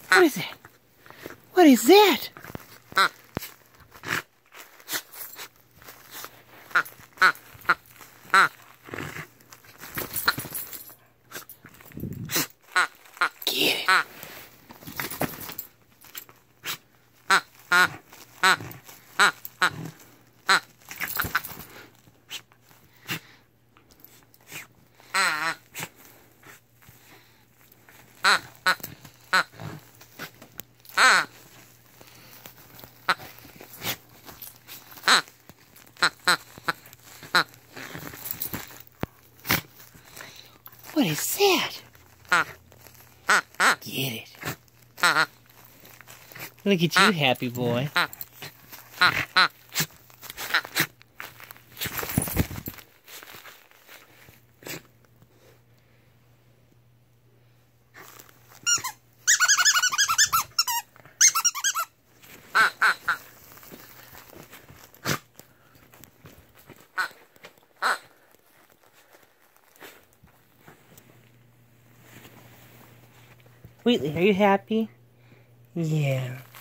What is that? What is that? Get it. What is that? Get it. Look at you, happy boy. Wheatley, are you happy? Yeah.